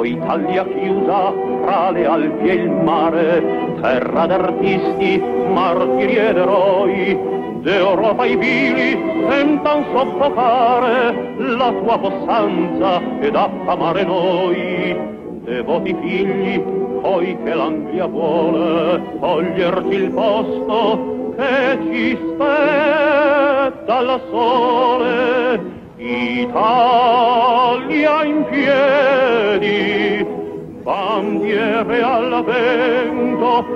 O Italia chiusa tra le Alpi e il mare, terra d'artisti, martiri ed eroi, d'Europa i vili tentan soffocare la tua possanza ed affamare noi. Devoti figli, poi che l'Anglia vuole toglierci il posto che ci spetta al sole. Italia in piedi, bandiere al vento,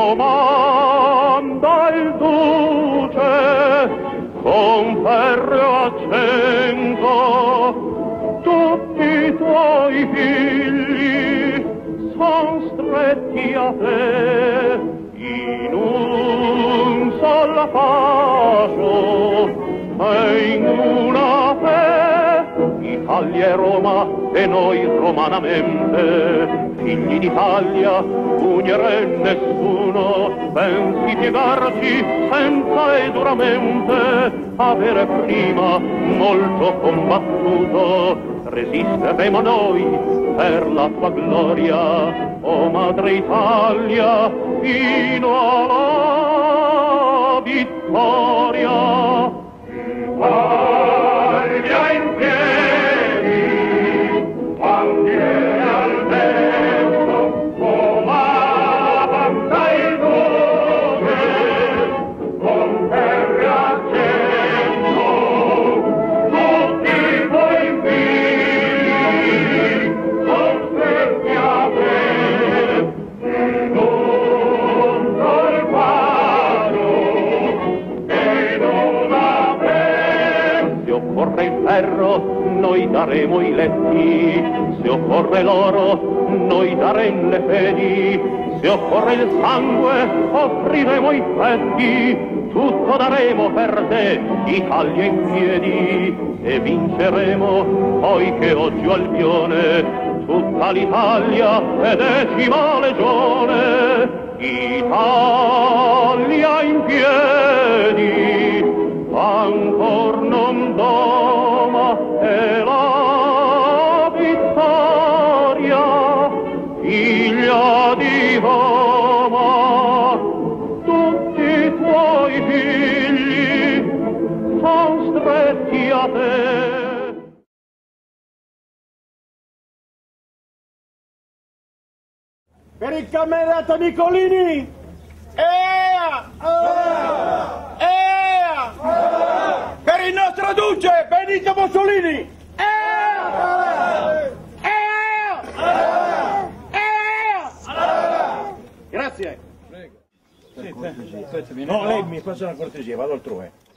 comanda il duce, con ferreo accento, tutti i tuoi figli son stretti a te, in un sol fascio e in una fe. Italia e Roma e noi romanamente, figli d'Italia, unire nessuno, pensi piegarci senza e duramente, avere prima molto combattuto, resisteremo noi per la tua gloria, o Madre Italia, fino alla vittoria. Italia in piedi, bandiere al vento, comanda il duce, con ferri accento, tutti i tuoi figli son stretti a te, in un sol quadro e in una fe. Se occorre il ferro, noi daremo i letti, se occorre l'oro, noi daremo le fedi, se occorre il sangue, offriremo i fetti, tutto daremo per te, Italia in piedi, e vinceremo, poi che oggi ho Albione, tutta l'Italia è 10ª legione. Italia in piedi, ancor non doma e la vittoria, figlia di Roma, tutti i tuoi figli son stretti a te. Per il cammerato Nicolini! Ea! Ea! Per il nostro duce Benito Mussolini! Ea! Ea! Ea! Grazie! Prego. No, lei mi faccia una cortesia, vado altrove.